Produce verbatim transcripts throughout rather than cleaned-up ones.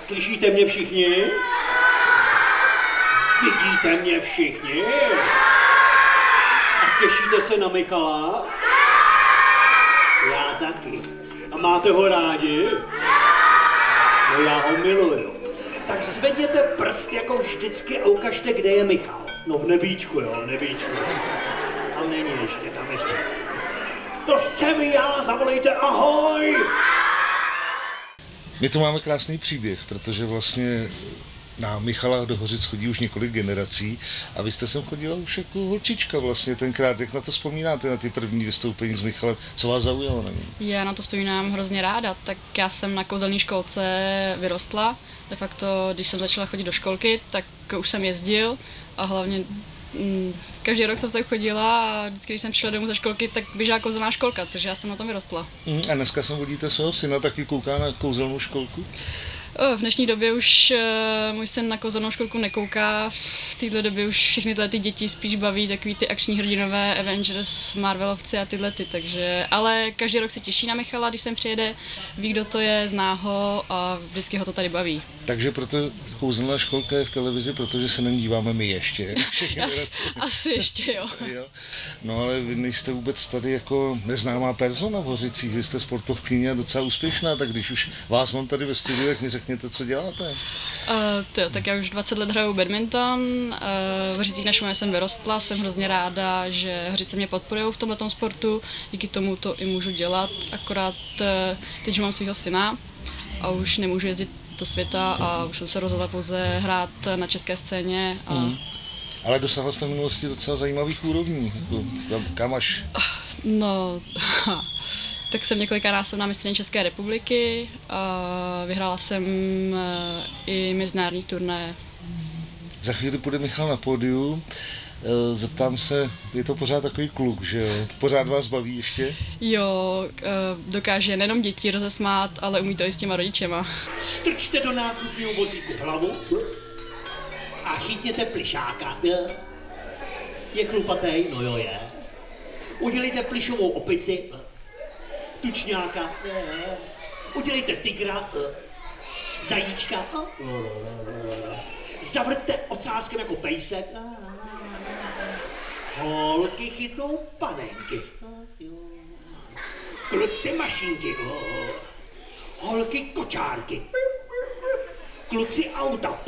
Slyšíte mě všichni? Vidíte mě všichni? A těšíte se na Michala? Já taky. A máte ho rádi? No já ho miluju. Tak zvedněte prst jako vždycky a ukažte, kde je Michal. No v nebíčku, jo, nebíčku. Tam není ještě, tam ještě. To jsem já, zavolejte ahoj! My tu máme krásný příběh, protože vlastně na Michala do Hořic chodí už několik generací a vy jste sem chodila už jako holčička vlastně tenkrát. Jak na to vzpomínáte, na ty první vystoupení s Michalem? Co vás zaujalo na něm? Já na to vzpomínám hrozně ráda. Tak já jsem na kouzelné školce vyrostla. De facto, když jsem začala chodit do školky, tak už jsem jezdil a hlavně mm, každý rok jsem se chodila a vždycky, když jsem přišla domů ze školky, tak běžela kouzelná školka, takže já jsem na tom vyrostla. Mm, a dneska sem vodíte svého syna, taky kouká na kouzelnou školku? V dnešní době už uh, můj syn na kouzelnou školku nekouká. V této době už všechny tyhle ty děti spíš baví takový ty akční hrdinové, Avengers, Marvelovci a tyhle ty, takže, ale každý rok se těší na Michala, když sem přijede, ví, kdo to je, zná ho a vždycky ho to tady baví. Takže proto kouzelná školka je v televizi, protože se na ní díváme my ještě. As, asi ještě, jo. jo. No ale vy nejste vůbec tady jako neznámá persona v Hořicích, vy jste sportovkyně a docela úspěšná, tak když už vás mám tady ve studiu, tak mi řekněte, co děláte. Uh, tyjo, tak já už dvacet let hraju badminton, uh, v Hořicích na Šumavě jsem vyrostla, jsem hrozně ráda, že Hořice mě podporují v tomhletom sportu, díky tomu to i můžu dělat, akorát uh, teď mám svého syna a už nemůžu jezdit do světa a už jsem se rozhodla pouze hrát na české scéně. A... Mm. Ale dosáhla jste v minulosti docela zajímavých úrovní, jako, kam až? No, tak jsem několikrát na mistryně České republiky a vyhrála jsem i mezinárodní turné. Za chvíli půjde Michal na pódiu. Zeptám se, je to pořád takový kluk, že pořád vás baví ještě? Jo, dokáže nejenom děti rozesmát, ale umí to i s těma rodičema. Strčte do nákupního vozíku hlavu a chytněte plišáka. Je chlupatej? No jo, je. Udělejte plišovou opici, tučňáka, udělejte tygra, zajíčka, zavrťte ocáskem jako pejsek. Holky chytou panenky, kluci mašinky, holky kočárky, kluci auta.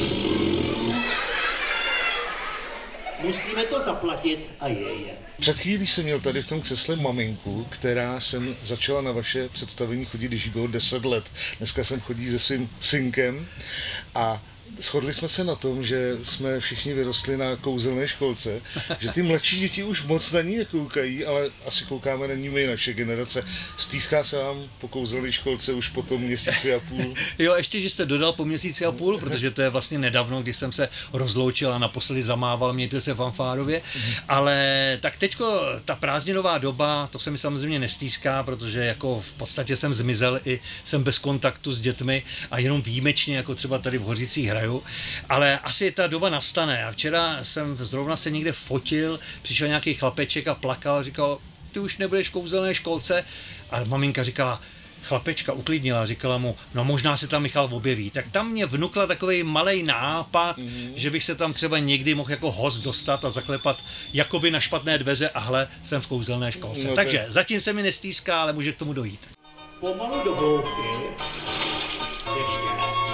Musíme to zaplatit a je je. Před chvílí jsem měl tady v tom křesle maminku, která jsem začala na vaše představení chodit, když jí bylo deset let. Dneska jsem chodí se svým synkem a shodli jsme se na tom, že jsme všichni vyrostli na kouzelné školce, že ty mladší děti už moc na ní nekoukají, ale asi koukáme na ní my, naše generace. Stýská se vám po kouzelné školce už po tom měsíci a půl? Jo, ještě, že jste dodal po měsíci a půl, protože to je vlastně nedávno, když jsem se rozloučil a naposledy zamával, mějte se fanfárově, ale tak teďko ta prázdninová doba, to se mi samozřejmě nestýská, protože jako v podstatě jsem zmizel i jsem bez kontaktu s dětmi a jenom výjimečně, jako třeba tady v Hořicích hraju, ale asi ta doba nastane. A včera jsem zrovna se někde fotil, přišel nějaký chlapeček a plakal, říkal, ty už nebudeš v kouzelné školce. A maminka říkala, chlapečka uklidnila, říkala mu, no možná se tam Michal objeví. Tak tam mě vnukla takovej malej nápad, mm-hmm. že bych se tam třeba někdy mohl jako host dostat a zaklepat jakoby na špatné dveře a hle, jsem v kouzelné školce. No, takže to... zatím se mi nestýská, ale může k tomu dojít. Pomalu do hloubky. Ještě.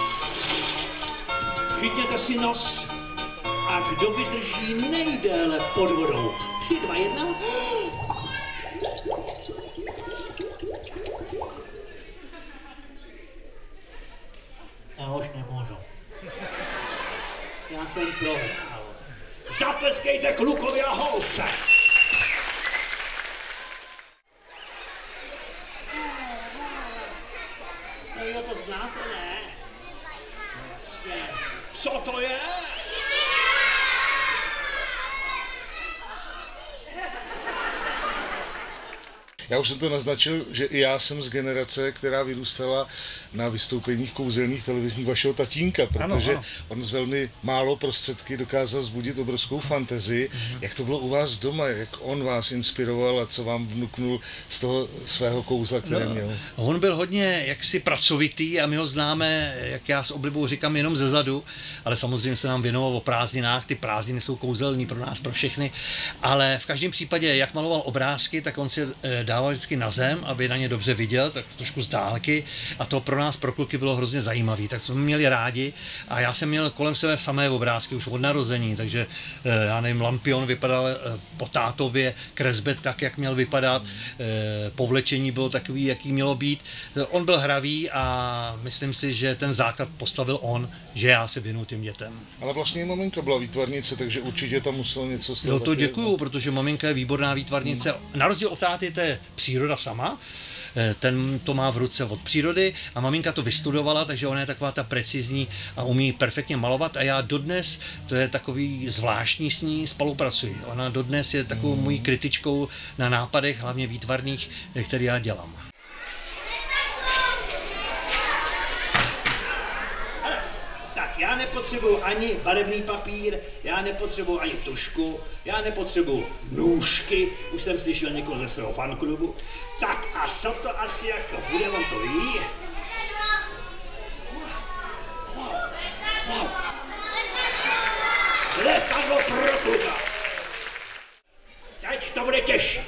Chytněte si nos a kdo vydrží nejdéle pod vodou. Tři, dva, jedna. Já už nemůžu. Já jsem prohrál. Zatleskejte klukovi a holce. No jo, to znáte, ne? Jasně. Co to je? Já už jsem to naznačil, že i já jsem z generace, která vyrůstala na vystoupeních kouzelných televizních vašeho tatínka, protože ano, ano. on z velmi málo prostředky dokázal vzbudit obrovskou fantazii. Mm-hmm. Jak to bylo u vás doma, jak on vás inspiroval a co vám vnuknul z toho svého kouzla, které no, měl? On byl hodně jaksi pracovitý a my ho známe, jak já s oblibou říkám, jenom ze zadu, ale samozřejmě se nám věnoval o prázdninách, ty prázdniny jsou kouzelní pro nás, pro všechny, ale v každém případě, jak maloval obrázky, tak on si dával vždycky na zem, aby na ně dobře viděl, tak trošku z dálky, a to pro nás, pro kluky, bylo hrozně zajímavé, tak jsme měli rádi a já jsem měl kolem sebe samé obrázky už od narození, takže já nevím, Lampion vypadal po tátově, Kresbet tak, jak měl vypadat, povlečení bylo takový, jaký mělo být. On byl hravý a myslím si, že ten základ postavil on, že já se věnuju těm dětem. Ale vlastně i maminka byla výtvarnice, takže určitě tam muselo něco z toho. Jo, to děkuju, protože maminka je výborná výtvarnice. Hmm. Na rozdíl od táty, to je příroda sama. Ten to má v ruce od přírody a maminka to vystudovala, takže ona je taková ta precizní a umí perfektně malovat a já dodnes, to je takový zvláštní, s ní spolupracuji. Ona dodnes je takovou mojí kritičkou na nápadech, hlavně výtvarných, které já dělám. Já nepotřebuju ani barevný papír, já nepotřebuju ani tušku, já nepotřebuju nůžky, už jsem slyšel někoho ze svého fanklubu. Tak a co to asi jako bude, on to ví? Wow. Wow. Letadlo pro kluka. Teď to bude těžší.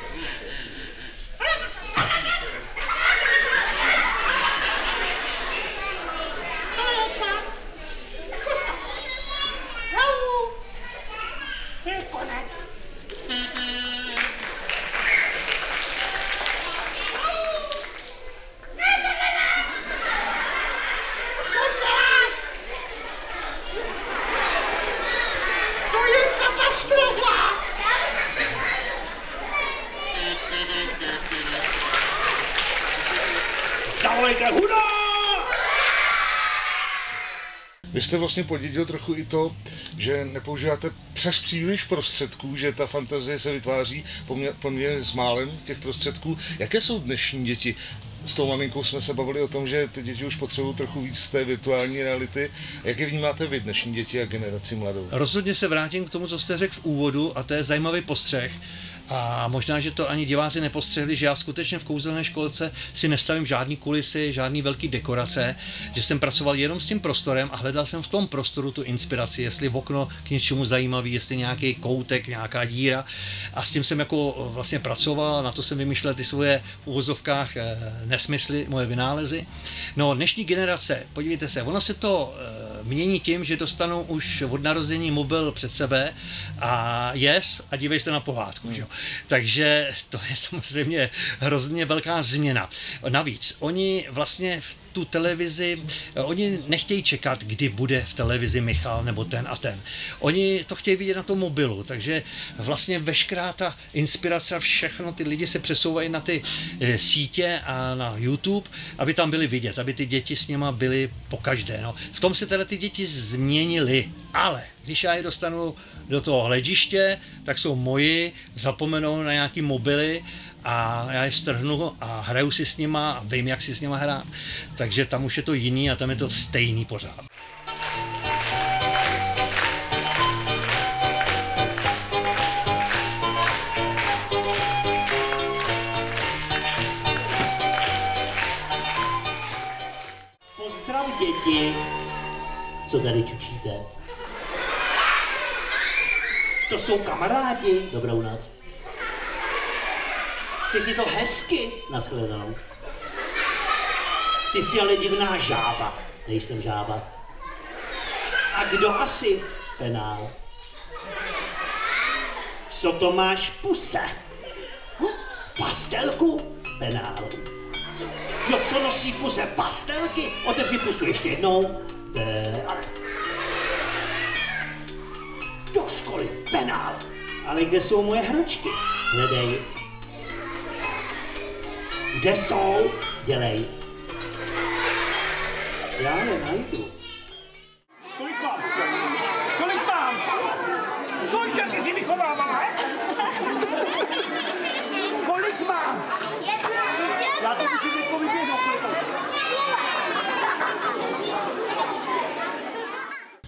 Vy jste vlastně podědil trochu i to, že nepoužíváte přes příliš prostředků, že ta fantazie se vytváří poměrně s málem těch prostředků. Jaké jsou dnešní děti? S tou maminkou jsme se bavili o tom, že ty děti už potřebují trochu víc z té virtuální reality. Jak je vnímáte vy, dnešní děti a generaci mladou? Rozhodně se vrátím k tomu, co jste řekl v úvodu, a to je zajímavý postřeh. A možná, že to ani diváci nepostřehli, že já skutečně v kouzelné školce si nestavím žádný kulisy, žádný velký dekorace, že jsem pracoval jenom s tím prostorem a hledal jsem v tom prostoru tu inspiraci, jestli v okno k něčemu zajímavý, jestli nějaký koutek, nějaká díra. A s tím jsem jako vlastně pracoval a na to jsem vymýšlel ty svoje v uvozovkách nesmysly, moje vynálezy. No, dnešní generace, podívejte se, ono se to mění tím, že dostanou už od narození mobil před sebe a yes a dívej se na pohádku, hmm. že jo. Takže to je samozřejmě hrozně velká změna. Navíc, oni vlastně v tu televizi, oni nechtějí čekat, kdy bude v televizi Michal nebo ten a ten. Oni to chtějí vidět na tom mobilu, takže vlastně veškerá ta inspirace, všechno, ty lidi se přesouvají na ty e, sítě a na YouTube, aby tam byli vidět, aby ty děti s nima byly pokaždé. No. V tom se teda ty děti změnily, ale když já je dostanu do toho hlediště, tak jsou moji, zapomenou na nějaký mobily a já je strhnu a hraju si s nima a vím, jak si s nima hrát. Takže tam už je to jiný a tam je to stejný pořád. Pozdrav děti, co tady čučíte? To jsou kamarádi, dobrou noc. Všichni to hezky, nashledanou. Ty jsi ale divná žába, nejsem žába. A kdo asi? Penál. Co to máš v puse? Pastelku? Penál. Jo, co nosí v puse? Pastelky? Otevři pusu ještě jednou. De, ale... Do školy, penál. Ale kde jsou moje hračky? Hledej. Kde jsou? Dělej. Já nenajdu. Kolik mám? Kolik mám? Cože ty si vychovávala? Kolik mám?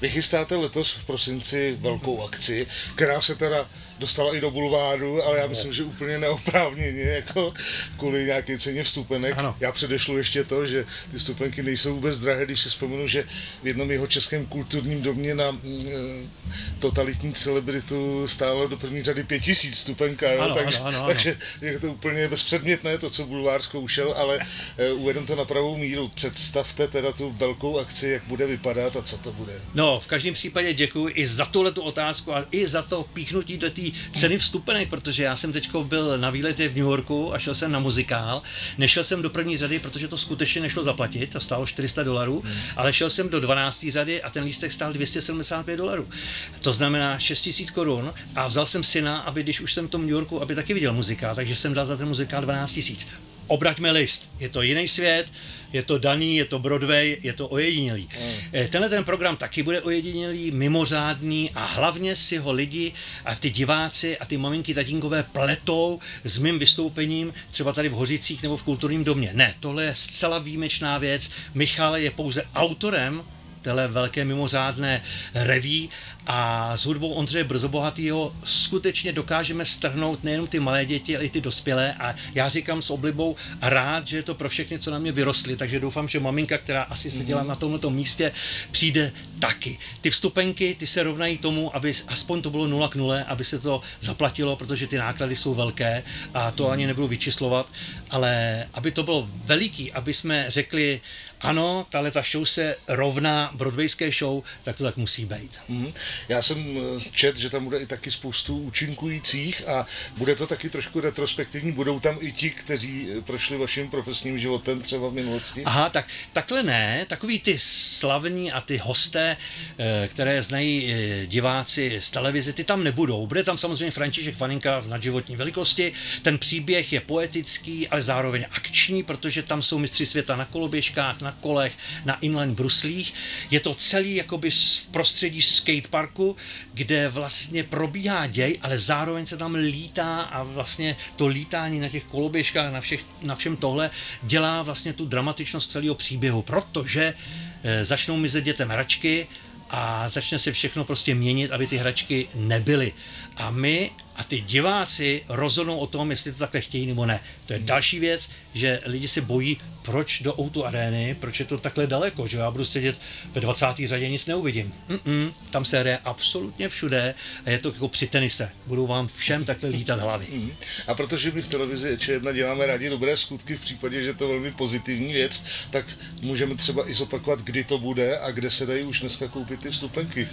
Vy chystáte letos v prosinci velkou akci, která se teda dostala i do bulváru, ale já myslím, že úplně neoprávněně, jako kvůli nějaké ceně vstupenek. Ano. Já předešlu ještě to, že ty vstupenky nejsou vůbec drahé, když si vzpomenu, že v jednom jeho českém kulturním domě na e, totalitní celebritu stálo do první řady pět tisíc vstupenka, jo? Ano, takže, ano, ano, takže je to úplně bezpředmětné, to, co bulvár zkoušel, ale e, uvedem to na pravou míru. Představte teda tu velkou akci, jak bude vypadat a co to bude. No, v každém případě děkuji i za tuhletu otázku a i za to píchnutí do té ceny vstupenek, protože já jsem teďko byl na výletě v New Yorku a šel jsem na muzikál. Nešel jsem do první řady, protože to skutečně nešlo zaplatit, to stálo čtyři sta dolarů, hmm. ale šel jsem do dvanácté řady a ten lístek stál dvě stě sedmdesát pět dolarů. To znamená šest tisíc korun a vzal jsem syna, aby když už jsem v tom New Yorku, aby taky viděl muzikál, takže jsem dal za ten muzikál dvanáct tisíc. Obraťme list, je to jiný svět, je to daný, je to Broadway, je to ojedinělý. Mm. Tenhle ten program taky bude ojedinělý, mimořádný a hlavně si ho lidi a ty diváci a ty maminky, tatínkové pletou s mým vystoupením třeba tady v Hořicích nebo v Kulturním domě. Ne, tohle je zcela výjimečná věc. Michal je pouze autorem téhle velké mimořádné reví a s hudbou Ondřeje Brzobohatýho skutečně dokážeme strhnout nejenom ty malé děti, ale i ty dospělé a já říkám s oblibou a rád, že je to pro všechny, co na mě vyrostly, takže doufám, že maminka, která asi seděla na tomto místě, přijde taky. Ty vstupenky, ty se rovnají tomu, aby aspoň to bylo nula k nule, aby se to zaplatilo, protože ty náklady jsou velké a to ani nebudu vyčíslovat, ale aby to bylo veliký, aby jsme řekli, ano, tahle ta show se rovná broadwayské show, tak to tak musí být. Mm-hmm. Já jsem čet, že tam bude i taky spoustu účinkujících a bude to taky trošku retrospektivní, budou tam i ti, kteří prošli vaším profesním životem třeba v minulosti? Aha, tak takhle ne, takový ty slavní a ty hosté, které znají diváci z televize, ty tam nebudou. Bude tam samozřejmě František Faninka v nadživotní velikosti, ten příběh je poetický, ale zároveň akční, protože tam jsou mistři světa na koloběžkách, na kolech, na inline bruslích. Je to celý jakoby v prostředí skateparku, kde vlastně probíhá děj, ale zároveň se tam lítá a vlastně to lítání na těch koloběžkách, na, všech, na všem tohle dělá vlastně tu dramatičnost celého příběhu, protože e, začnou mizet dětem hračky a začne se všechno prostě měnit, aby ty hračky nebyly. A my a ty diváci rozhodnou o tom, jestli to takhle chtějí nebo ne. To je další věc, že lidi se bojí, proč do ó dvě arény, proč je to takhle daleko, že já budu sedět ve dvacáté řadě, nic neuvidím. Mm-mm, tam se hraje absolutně všude a je to jako při tenise. Budou vám všem takhle lítat hlavy. Mm. A protože my v televizi Č jedna děláme rádi dobré skutky v případě, že je to velmi pozitivní věc, tak můžeme třeba i zopakovat, kdy to bude a kde se dají už dneska koupit ty vstupenky.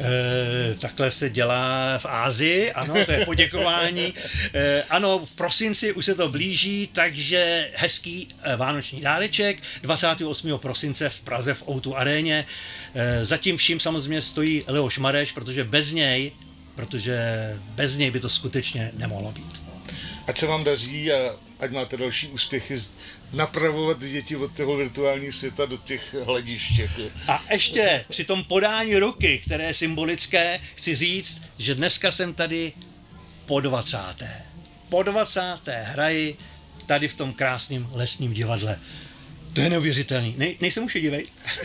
E, takhle se dělá v Ázii, ano, to je poděkování. E, ano, v prosinci už se to blíží, takže hezký e, vánoční dáreček dvacátého osmého prosince v Praze v ó dvě aréně. E, zatím vším samozřejmě stojí Leoš Mareš, protože bez něj, protože bez něj by to skutečně nemohlo být. Ať se vám daří a ať máte další úspěchy napravovat děti od toho virtuálního světa do těch hledišť. A ještě při tom podání ruky, které je symbolické, chci říct, že dneska jsem tady po dvacáté. Po dvacáté hraji tady v tom krásném lesním divadle. To je neuvěřitelný. Nej, nejsem už jedivej?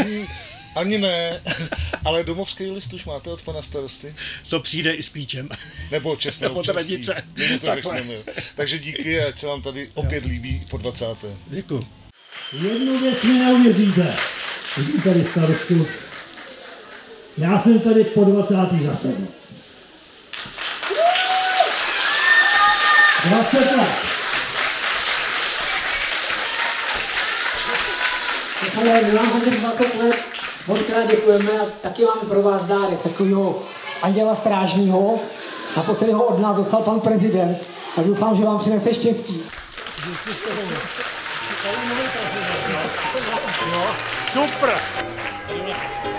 Ani ne, ale domovský list už máte od pana starosty? To přijde i s klíčem. Nebo čestné Nebo tradice. Takže díky a ať se vám tady opět líbí po dvacáté. Děkuji. Jednu věc mi neuvěříte. Vidím tady starostu. Já jsem tady po dvacátý zase. dvacet let. Ale my vám hodně dvacet let, moc krát děkujeme a taky máme pro vás dárek, takovýho anděla strážního. Naposledy ho od nás dostal pan prezident a doufám, že vám přinese štěstí. Super!